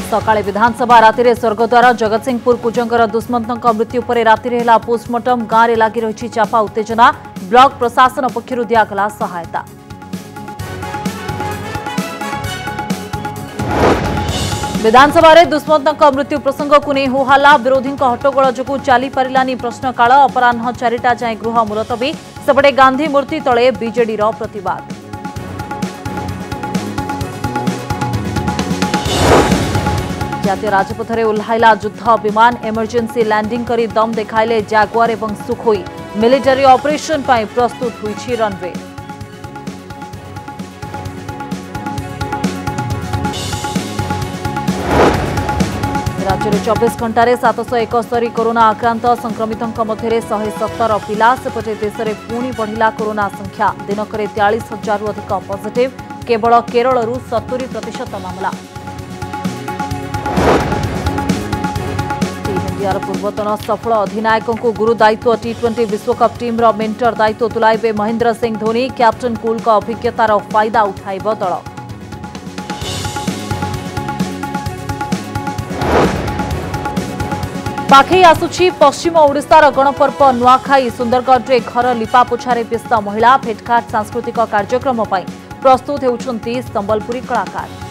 सकाळे विधानसभा राति स्वर्गद्वार जगतसिंहपुर कुजंगर दुष्मंत मृत्यु पर राति पोस्टमार्टम गाँव में लगी रही चापा उत्तेजना ब्लॉक प्रशासन पक्षर दिगला सहायता। विधानसभा रे दुष्मंत मृत्यु प्रसंग को नहीं होहल्ला विरोधी हट्टगोल जो चली पारानी प्रश्नकाल अपराह 4टा जाए गृह मुलतवी सेपटे गांधी मूर्ति तले बीजेडी प्रतिवाद। जातीय राजपथ में ओह्लाइला युद्ध विमान इमरजेंसी लैंडिंग करी दम देखाइले जैगुआर एवं सुखोई मिलिटरी ऑपरेशन पर प्रस्तुत हुई रनवे। राज्य में 24 घंटे 771 कोरोना आक्रांत संक्रमितों मध्य 117 पिला सेपटे देश में पुणी बढ़िला कोरोना संख्या दिनक 43,000 अधिक पॉजिटिव केवल केरल 70% मामला। इंडियार पूर्वतन सफल अधिनायकों को गुरु दायित्व टी20 विश्वकप टीम मेंटर दायित्व तुलाइबे महेंद्र सिंह धोनी कैप्टन कूल का अभिज्ञतार फायदा उठाइब दल। पाखई आसुछि पश्चिम ओडिशार गणपर्व नुआखाई सुंदरगढ़ घर लिपापोछारे व्यस्त महिला भेटघाट सांस्कृतिक कार्यक्रम प्रस्तुत होउछन्ति संबलपुरी कलाकार।